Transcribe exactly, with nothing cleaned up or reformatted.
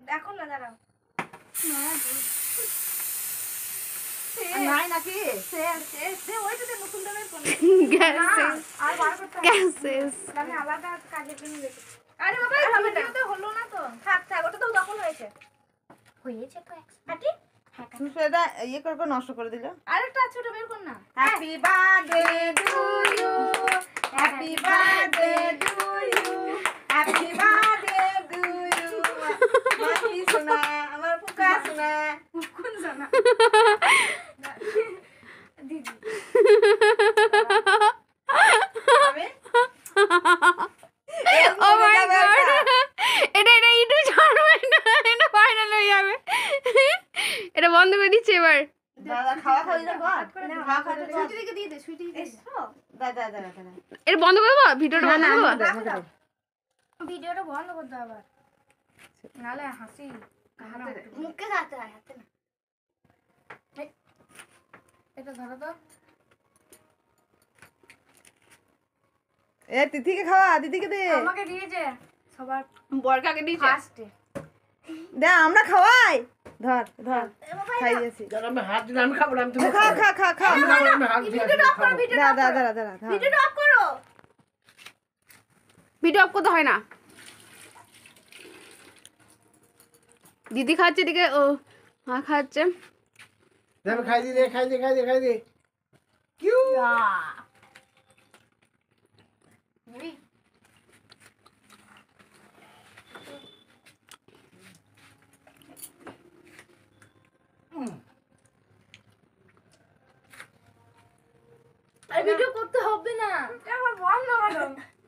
এখন না দাঁড়াও নাই নাকি সে সে সে ওইটা তো নতুন দামের কোন গ্যাস আর বার করতে গ্যাস শেষ। আমি আলাদা কাজের জন্য রেখে আরে বাবা হবে না তো হলো না তো থাক থাক ওটা তো দখল হয়েছে হয়েছে তো একসাথে তুমি সেটা ইয়ে করে করে নষ্ট করে দিল। আরেকটা আছে ওটা বের কর না happy birthday to you, happy birthday to you, happy birthday to you. Mahi সোনা, আমার পুকা সোনা। কোন জানা দিদি আমি ও মাই গড, এটা এটা ইউটিউব ছাড়বে না, এটা ভাইরাল হয়ে যাবে। এটা বন্ধ করে দিচ্ছি এবার। দাদা খাওয়া খাওয়া দিলে কর। খাওয়া খাওয়া দিলে কর। সুইটি দিকে দিয়ে দে সুইটি দিকে এসো দাদা দাদা দাদা। এটা বন্ধ করে দেবো, ভিডিওটা বন্ধ করে দেবো। দাও, দাও। ভিডিওটা বন্ধ করতে হবে নালে হাসি হাতে দে। মুখে খাতে হয় হাতে না এটা ধরো তো এ তিথিকে খাওয়া, দিদিকে দে। আমাকে দিয়েছে সবার বরকাকে দিয়েছে। ফার্স্টে দে আমরা খাওয়াই। ধর ধর খাই দিয়েছি। যারা আমি হাত দিলে আমি খাবো না, আমি তুমি খা খা খা খা। আমি খাবো না, আমি হাত দিয়ে ভিডিওটা অফ করো খাবো। ভিডিওটা দাদা দাদা দাদা দাদা। ভিডিওটা অফ করো ভিডিও অফ করতে হয় না। দিদি খাচ্ছে এদিকে, ও মা খাচ্ছে। দে, আমি খাই দি রে, খাই দি, খাই দি, খাই দি। কিউ। আর ভিডিও করতে হবে না এটা আমার বন্ধ করো